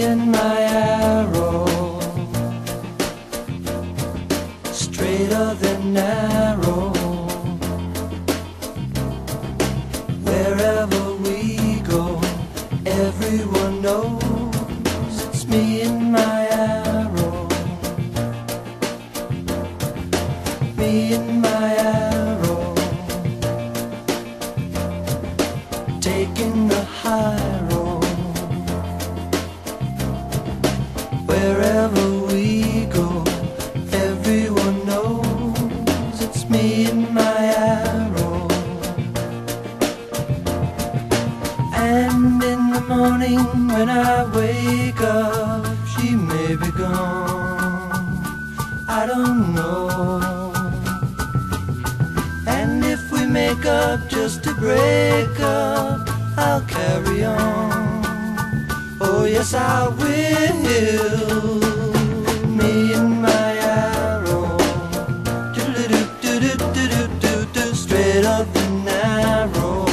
and my arrow, straighter than narrow. Wherever we go, everyone knows it's me and my arrow, me and my arrow, taking the high road. Wherever we go, everyone knows it's me and my arrow. And in the morning when I wake up, she may be gone, I don't know. And if we make up just to break up, I'll carry on. Oh yes, I will. Me and my arrow, do-do-do-do-do-do-do-do, straight up and narrow.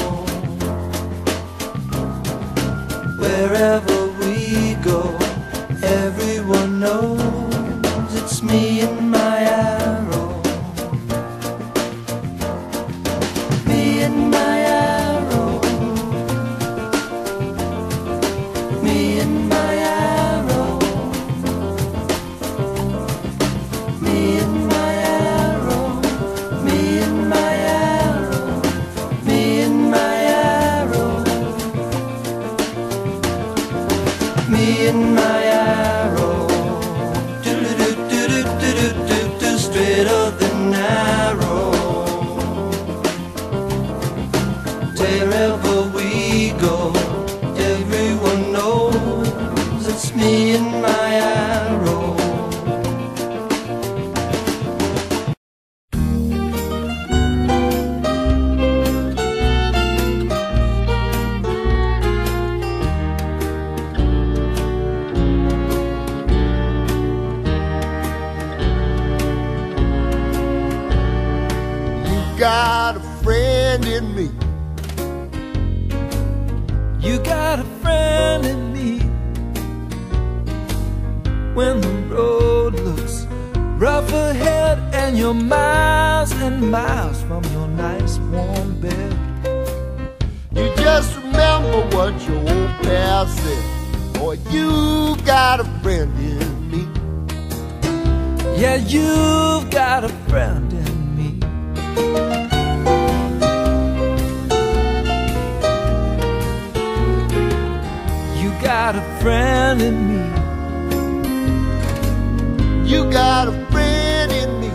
Wherever we go, everyone knows it's me and my arrow. Me and my arrow, me and my arrow, me and my arrow, me and my arrow, me and my arrow, me and my arrow, do-do-do-do-do-do-do-do, straighter than narrow. Wherever we go, everyone knows it's me and my arrow. You got a friend in me. You got a friend in me. When the road looks rough ahead and you're miles and miles from your nice warm bed, You just remember what your old past said. Boy, you got a friend in me. yeah, you've got a friend in me. You got a friend in me. You got a friend in me.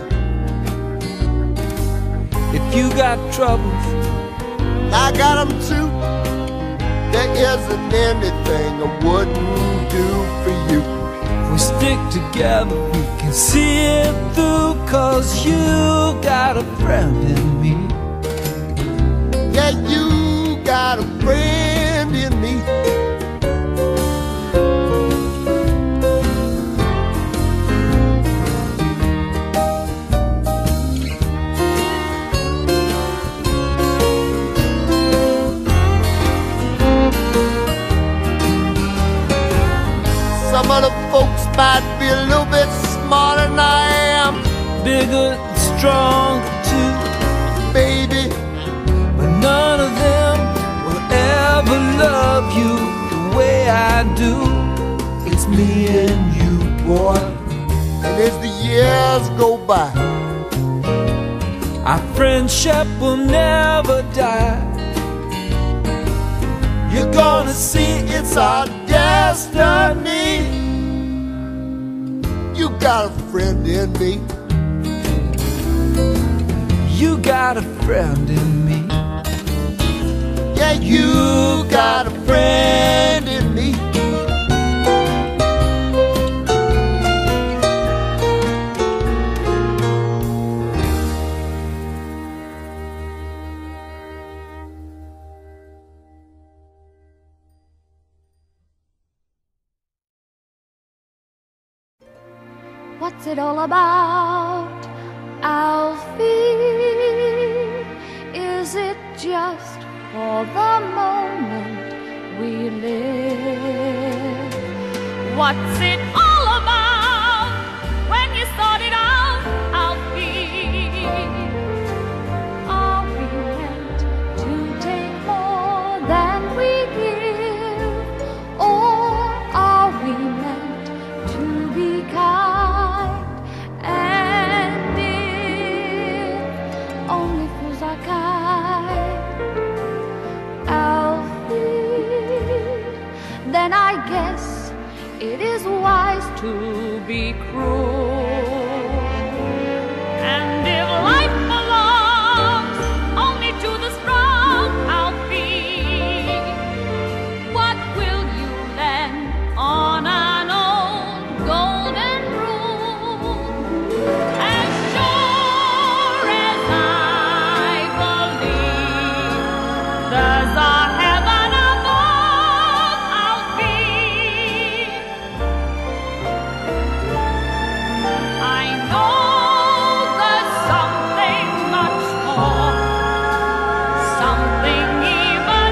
If you got troubles, I got them too. There isn't anything I wouldn't do for you. if we stick together, we can see it through. 'Cause you got a friend in me. Yeah, you got a friend in me. Some of the folks might be a little bit smarter than I am, Bigger and stronger too, baby. but none of them will ever love you the way I do. It's me and you, boy. And as the years go by, Our friendship will never die. You're gonna see it's our destiny. you got a friend in me. You got a friend in me. Yeah, you got a friend in me. What's it all about, Alfie? Is it just for the moment we live? What's it all about when you sort it out, Alfie? Are we meant to take more than we give? Or are we meant to be kind? And if only fools are kind, Alfie, then I guess it is wise to be cruel. And if life belongs only to the strong, Alfie, what will you lend on an old golden rule? As sure as I believe there's a heaven above, Alfie, I know there's something much more, something even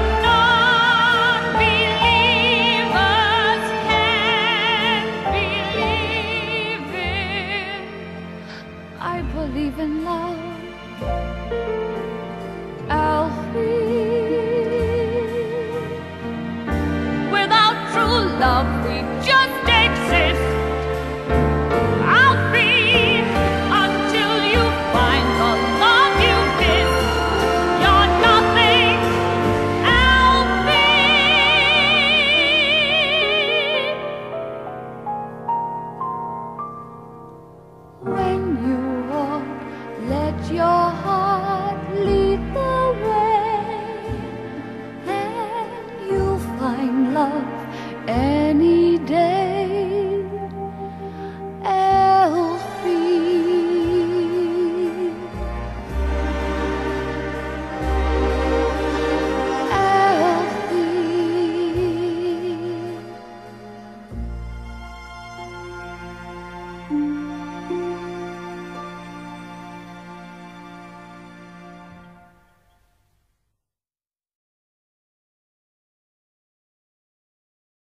non-believers can't believe in. I believe in love, Alfie. Without true love, we